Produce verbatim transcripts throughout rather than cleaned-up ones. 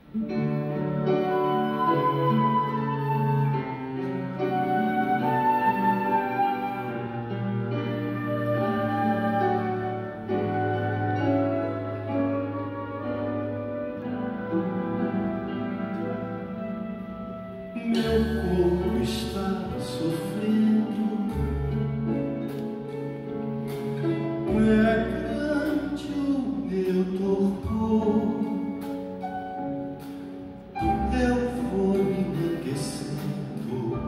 Meu corpo está sofrendo, é grande o meu torpor. Eu vou me enlouquecendo,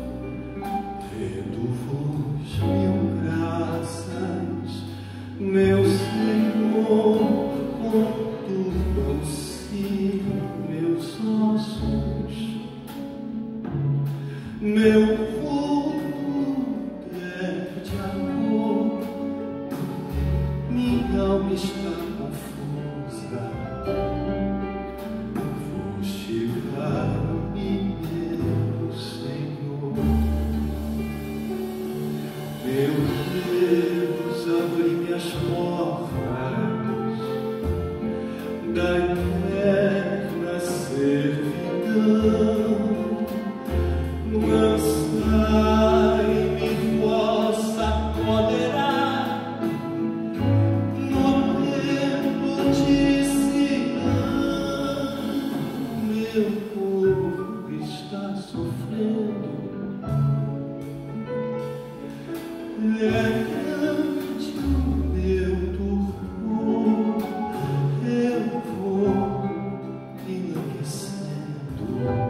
rendo-vos mil graças, meu Senhor. Conturbam-se meus ossos, meu vulto perde a cor, minha alma está confusa. Vou chegar-me, meu Senhor. Meu Deus, abre-me as portas da eterna servidão. Lançai-me vossa cólera no templo de Sião. Meu corpo está sofrendo, é grande o meu torpor. Eu vou enlouquecendo,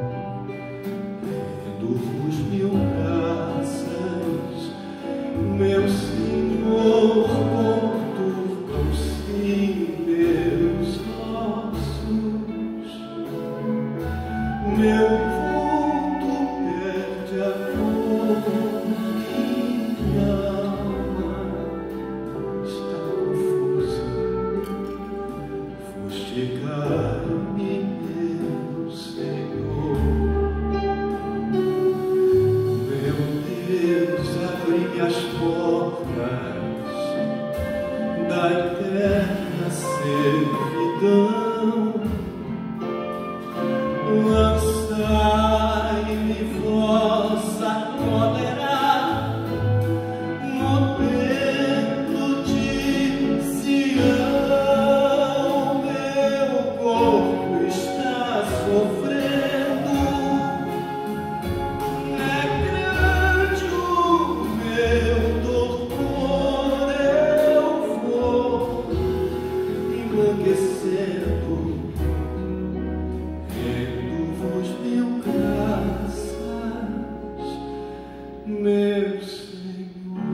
rendo-vos mil graças, meu Senhor. Conturbam-se meus ossos, meu vulto perde a cor, minha alma está confusa. Vou chegar-me, meu Senhor. Abre-me as portas da eterna servidão. Lançai-me vossa cólera no templo de Sião. Meu corpo está sofrendo, é grande o meu torpor. Eu vou enlouquecendo, rendo-vos mil graças, meu Senhor.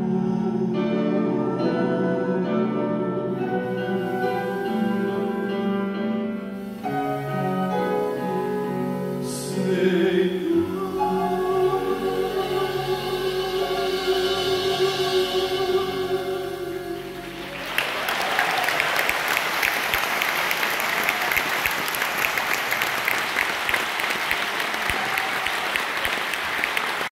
Senhor.